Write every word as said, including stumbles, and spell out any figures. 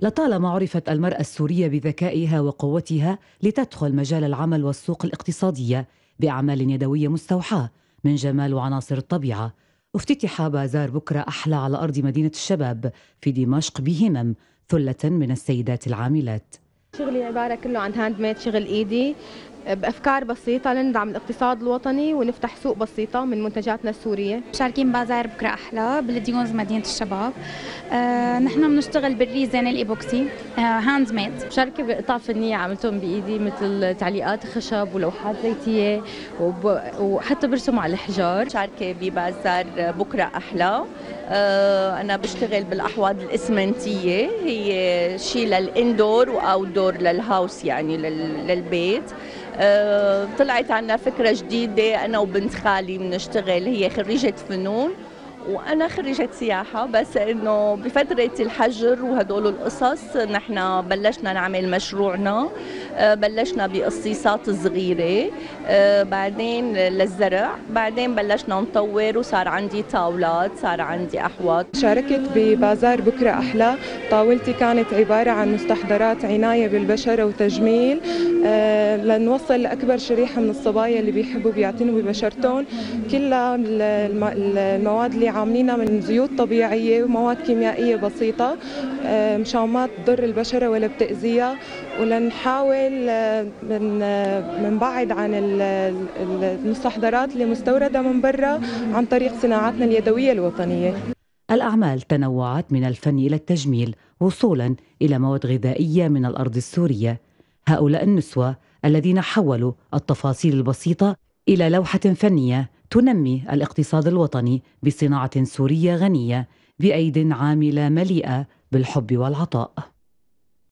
لطالما عرفت المرأة السورية بذكائها وقوتها لتدخل مجال العمل والسوق الاقتصادية بأعمال يدوية مستوحاة من جمال وعناصر الطبيعة. افتتح بازار بكرة أحلى على أرض مدينة الشباب في دمشق بهمم ثلة من السيدات العاملات. شغلي عبارة كله عن هاند ميد، شغل إيدي بأفكار بسيطة لندعم الاقتصاد الوطني ونفتح سوق بسيطة من منتجاتنا السورية. مشاركين بازار بكرة أحلى بالديونز مدينة الشباب. آه نحن بنشتغل بالريزن الإيبوكسي آه هاند ميد. مشاركة بقطع فنية عملتهم بإيدي مثل تعليقات خشب ولوحات زيتية وب... وحتى برسم على الحجار. مشاركة ببازار بكرة أحلى. آه أنا بشتغل بالأحواض الإسمنتية، هي شيء للإندور وأوتدور للهاوس يعني لل... للبيت. أه طلعت عنا فكرة جديدة، أنا وبنت خالي بنشتغل، هي خريجة فنون وأنا خريجة سياحة، بس إنه بفترة الحجر وهدول القصص نحن بلشنا نعمل مشروعنا. أه بلشنا بقصيصات صغيرة، أه بعدين للزرع، بعدين بلشنا نطور وصار عندي طاولات، صار عندي أحواض. شاركت ببازار بكرة أحلى. طاولتي كانت عبارة عن مستحضرات عناية بالبشرة وتجميل، أه لنوصل لأكبر شريحة من الصبايا اللي بيحبوا بيعتنوا ببشرتهم. كلها المواد اللي عاملينها من زيوت طبيعية ومواد كيميائية بسيطة مشان ما تضر البشرة ولا بتأذيها، ولنحاول من منبعد عن المستحضرات اللي مستوردة من برا عن طريق صناعاتنا اليدوية الوطنية. الأعمال تنوعت من الفن إلى التجميل وصولا إلى مواد غذائية من الأرض السورية. هؤلاء النسوة الذين حولوا التفاصيل البسيطة إلى لوحة فنية تنمي الاقتصاد الوطني بصناعة سورية غنية بأيد عاملة مليئة بالحب والعطاء.